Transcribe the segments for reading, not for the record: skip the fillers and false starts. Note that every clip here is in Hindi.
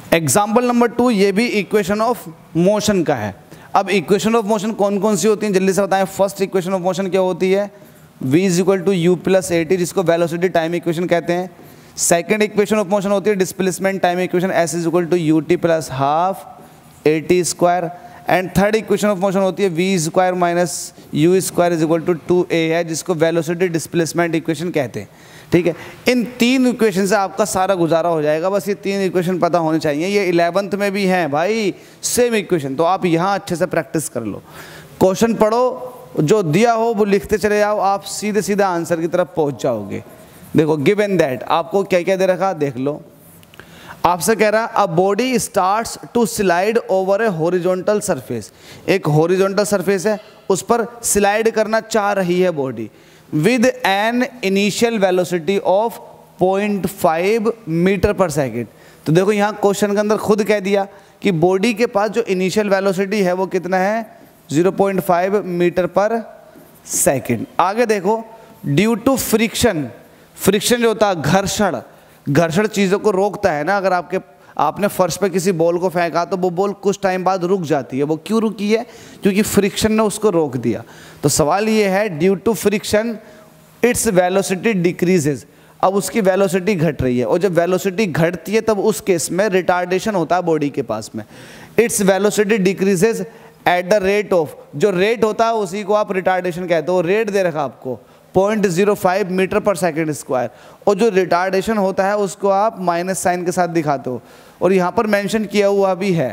एग्जाम्पल नंबर 2 ये भी इक्वेशन ऑफ मोशन का है। अब इक्वेशन ऑफ मोशन कौन कौन सी होती हैं जल्दी से बताएं। फर्स्ट इक्वेशन ऑफ मोशन क्या होती है, v is equal to u plus a t, जिसको वेलोसिटी टाइम इक्वेशन कहते हैं। सेकंड इक्वेशन ऑफ मोशन होती है displacement time equation, s is equal to u t plus half a t square. And third equation of motion होती है v square minus u square is equal to 2a है, जिसको वेलोसिटी डिस्प्लेसमेंट इक्वेशन कहते हैं। ठीक है, इन तीन इक्वेशन से आपका सारा गुजारा हो जाएगा। बस ये तीन इक्वेशन पता होनी चाहिए, ये 11th में भी हैं भाई सेम इक्वेशन, तो आप यहाँ अच्छे से प्रैक्टिस कर लो। क्वेश्चन पढ़ो, जो दिया हो वो लिखते चले जाओ, आप सीधे सीधे आंसर की तरफ पहुँच जाओगे। देखो गिवन दैट आपको क्या क्या दे रखा देख लो। आपसे कह रहा a body starts to slide over a horizontal surface, एक हॉरिजॉन्टल सरफेस है उस पर स्लाइड करना चाह रही है body with an initial velocity of 0.5 metre per second. तो देखो यहाँ क्वेश्चन के अंदर खुद कह दिया कि बॉडी के पास जो इनिशियल वेलोसिटी है वो कितना है 0.5 मीटर पर सेकेंड। आगे देखो ड्यू टू फ्रिक्शन, फ्रिक्शन जो होता है घर्षण, घर्षण चीज़ों को रोकता है ना। अगर आपने फर्श पे किसी बॉल को फेंका तो वो बॉल कुछ टाइम बाद रुक जाती है। वो क्यों रुकी है, क्योंकि फ्रिक्शन ने उसको रोक दिया। तो सवाल ये है due to friction its velocity decreases, अब उसकी वेलोसिटी घट रही है, और जब वेलोसिटी घटती है तब उस केस में रिटार्डेशन होता है बॉडी के पास में। Its velocity decreases at the rate of, जो रेट होता है उसी को आप रिटार्डेशन कहते हो। रेट दे रखा आपको 0.05 मीटर पर सेकेंड स्क्वायर, और जो रिटार्डेशन होता है उसको आप माइनस साइन के साथ दिखाते हो, और यहाँ पर मेंशन किया हुआ भी है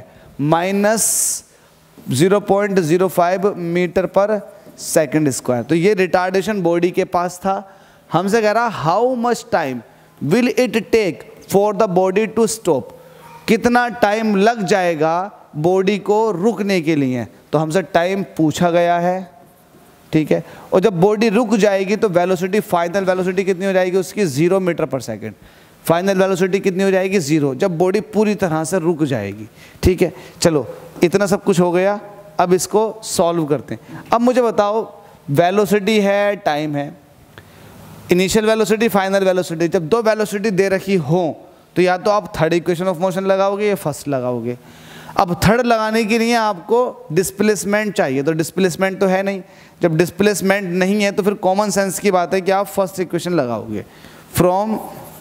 -0.05 मीटर पर सेकेंड स्क्वायर। तो ये रिटार्डेशन बॉडी के पास था। हमसे कह रहा how much time will it take for the body to stop, कितना टाइम लग जाएगा बॉडी को रुकने के लिए। तो हमसे टाइम पूछा गया है, ठीक है। और जब बॉडी रुक जाएगी तो वेलोसिटी, फाइनल वेलोसिटी कितनी हो जाएगी उसकी 0 metre per second. Final velocity कितनी हो जाएगी 0, जब बॉडी पूरी तरह से रुक जाएगी। ठीक है, चलो इतना सब कुछ हो गया, अब इसको सॉल्व करते हैं। अब मुझे बताओ वेलोसिटी है, टाइम है, इनिशियल वेलोसिटी, फाइनल वेलोसिटी। जब दो वेलोसिटी दे रखी हो तो या तो आप थर्ड इक्वेशन ऑफ मोशन लगाओगे या फर्स्ट लगाओगे। अब थर्ड लगाने के लिए आपको डिस्प्लेसमेंट चाहिए, तो डिस्प्लेसमेंट तो है नहीं। जब डिस्प्लेसमेंट नहीं है तो फिर कॉमन सेंस की बात है कि आप फर्स्ट इक्वेशन लगाओगे। From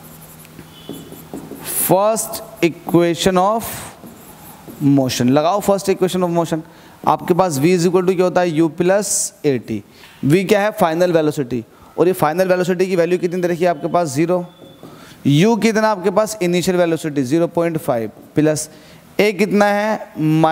first equation of motion लगाओ, फर्स्ट इक्वेशन ऑफ मोशन। आपके पास v इज इक्वल टू क्या होता है u plus a t. V क्या है फाइनल वेलोसिटी, और ये फाइनल वेलोसिटी की वैल्यू कितनी दे रखी है आपके पास 0। u कितना आपके पास इनिशियल वेलोसिटी 0.5 प्लस a कितना है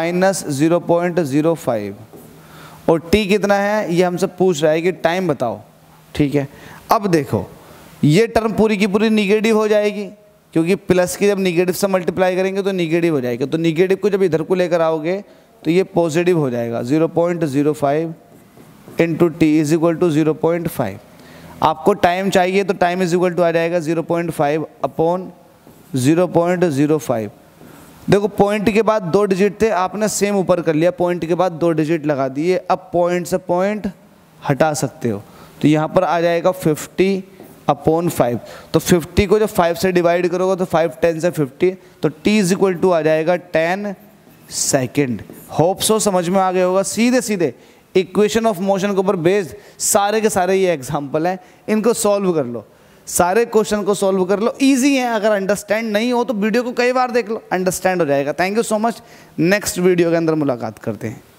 -0.05, और t कितना है ये हमसे पूछ रहा है कि टाइम बताओ। ठीक है, अब देखो ये टर्म पूरी की पूरी निगेटिव हो जाएगी, क्योंकि प्लस की जब निगेटिव से मल्टीप्लाई करेंगे तो निगेटिव हो जाएगा। तो निगेटिव को जब इधर को लेकर आओगे तो ये पॉजिटिव हो जाएगा। 0.05 into t is equal to 0.5। आपको टाइम चाहिए तो टाइम इज इक्वल टू आ जाएगा 0.5 अपॉन 0.05। देखो पॉइंट के बाद 2 डिजिट थे, आपने सेम ऊपर कर लिया, पॉइंट के बाद 2 डिजिट लगा दिए। अब पॉइंट से पॉइंट हटा सकते हो, तो यहाँ पर आ जाएगा 50 अपॉन 5। तो 50 को जब 5 से डिवाइड करोगे तो 5 10 से 50, तो t इज इक्वल टू आ जाएगा 10 सेकेंड। होप सो समझ में आ गया होगा। सीधे सीधे इक्वेशन ऑफ मोशन के ऊपर बेस्ड सारे के सारे ये एग्जाम्पल हैं, इनको सॉल्व कर लो, सारे क्वेश्चन को सॉल्व कर लो। इजी है, अगर अंडरस्टैंड नहीं हो तो वीडियो को कई बार देख लो, अंडरस्टैंड हो जाएगा। Thank you so much, next video के अंदर मुलाकात करते हैं।